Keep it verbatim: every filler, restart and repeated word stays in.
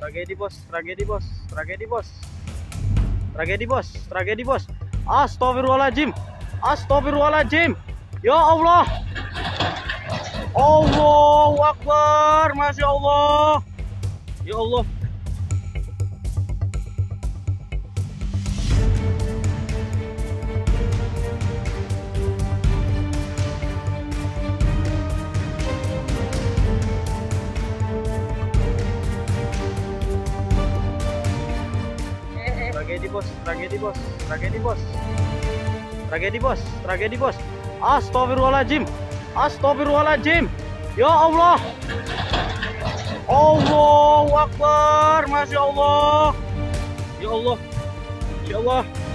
Tragedi bos, tragedi bos, tragedi bos. Tragedi bos, tragedi bos. Astagfirullahaladzim. Astagfirullahaladzim. Ya Allah. Allahu Akbar. Masya Allah. Ya Allah. Tragedi bos, tragedi bos, tragedi bos. Tragedi bos, tragedi bos. Astagfirullahaladzim. Astagfirullahaladzim. Ya Allah. Allahu Akbar. Masya Allah. Ya Allah. Ya Allah.